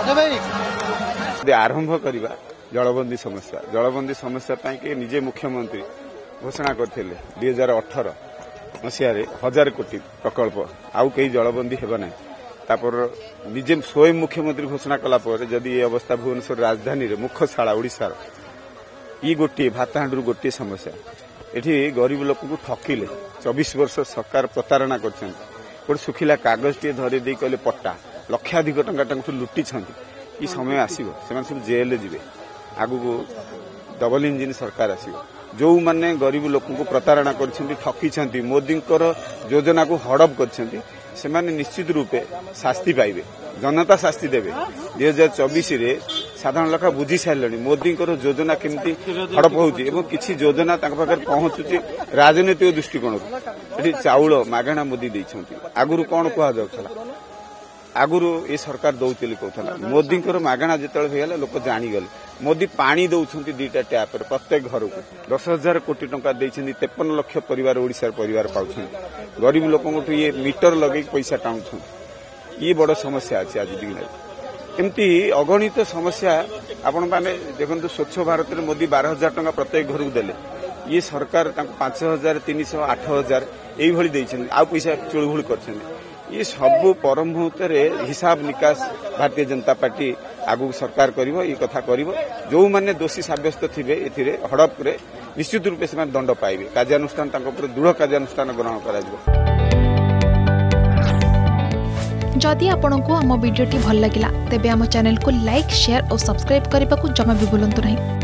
आरंभ करवा जलबंदी समस्या कि निजे मुख्यमंत्री घोषणा करते 2018 मसीह 1000 कोटी प्रकल्प आउ कई जलबंदी हेबा ना तापर निजे स्वयं मुख्यमंत्री घोषणा कलापर जदि ये अवस्था भुवनेश्वर राजधानी रे मुख्यशाला ओडिशार ये गोटे भातहांडू गोटे समस्या एठी गरीब लोक को ठकिले 24 वर्ष सरकार प्रतारणा कर सुखिला कागज टे धरी दे कहले पट्टा लक्षाधिक टंका लुटी कि समय आसो से जेल जी आगु डबल इंजिन सरकार आसो जो माने गरीब लोक को प्रतारणा ठकी मोदी योजना को हड़प कर निश्चित रूपे शास्ति पाइबे जनता शास्ति देवे 2024 रे साधारण लोक बुझी सारे मोदी योजना केमती हड़प होती योजना पहुंचुची राजनीतिक दृष्टिकोण ये चाउल मागणा मोदी देइछंती आगुरु कौन कहुला आगुरु ये सरकार दौली कहला मोदी मागणा जो लोक जाणीगले मोदी पानी दौरान 2टा टैप प्रत्येक घर को 10,000 कोटी टंका 53 लाख परिवार ओडिशार परिवार पाउछ गरीब लोक ये मीटर लगे पैसा टाणुछ ये बड़ समस्या अच्छी आज दिन एमती अगणित समस्या आपण माने देखो स्वच्छ भारत में मोदी 12,000 टंका प्रत्येक घर को देले ये सरकार 5,300 8,000 यही आउ पैसा चुलबुल कर ये सब परम मुहूर्त हिसाब निकास भारतीय जनता पार्टी आगु सरकार करिवो ये कथा करिवो जो माने दोषी साब्यस्त थिबे एथिरे हड़प रे निश्चित रूपे से दंड पाइबे कार्यानुष्ठान दृढ़ कार्यानुष्ठान ग्रहण करा। जदि आपंक आम भिडी भल लगा तेब आम चैनल को लाइक शेयर और सब्सक्राइब करने को जमा भी भूलु नहीं।